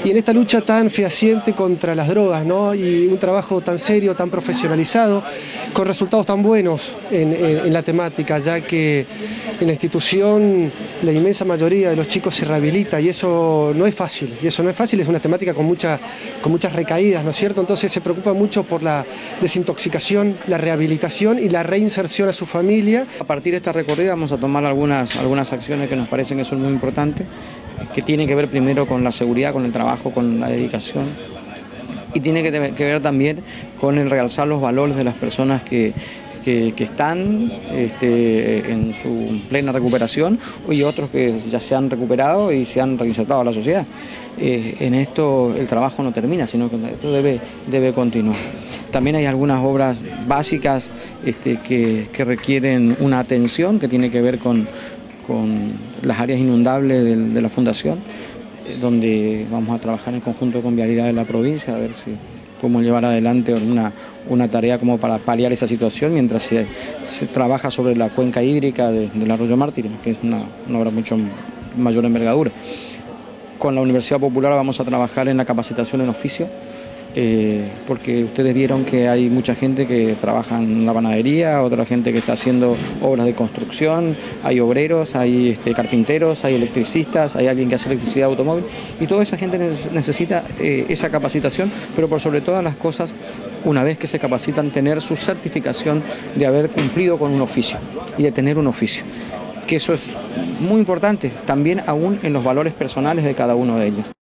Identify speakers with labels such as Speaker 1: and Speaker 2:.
Speaker 1: Y en esta lucha tan fehaciente contra las drogas, ¿no? Y un trabajo tan serio, tan profesionalizado, con resultados tan buenos en la temática, ya que en la institución la inmensa mayoría de los chicos se rehabilita y eso no es fácil. Y eso no es fácil, es una temática con muchas recaídas, ¿no es cierto? Entonces se preocupa mucho por la desintoxicación, la rehabilitación y la reinserción a su familia.
Speaker 2: A partir de esta recorrida vamos a tomar algunas acciones que nos parecen que son muy importantes, que tienen que ver primero con la seguridad, con el trabajo, con la dedicación, y tiene que ver también con el realzar los valores de las personas que están en su plena recuperación y otros que ya se han recuperado y se han reinsertado a la sociedad. En esto el trabajo no termina, sino que esto debe continuar. También hay algunas obras básicas que requieren una atención que tiene que ver con las áreas inundables de la Fundación, donde vamos a trabajar en conjunto con Vialidad de la provincia a ver si podemos llevar adelante una tarea como para paliar esa situación mientras se trabaja sobre la cuenca hídrica del Arroyo Mártires, que es una obra mucho mayor envergadura. Con la Universidad Popular vamos a trabajar en la capacitación en oficio, porque ustedes vieron que hay mucha gente que trabaja en la panadería, otra gente que está haciendo obras de construcción, hay obreros, hay carpinteros, hay electricistas, hay alguien que hace electricidad automóvil, y toda esa gente necesita esa capacitación, pero por sobre todas las cosas, una vez que se capacitan, tener su certificación de haber cumplido con un oficio y de tener un oficio, que eso es muy importante, también aún en los valores personales de cada uno de ellos.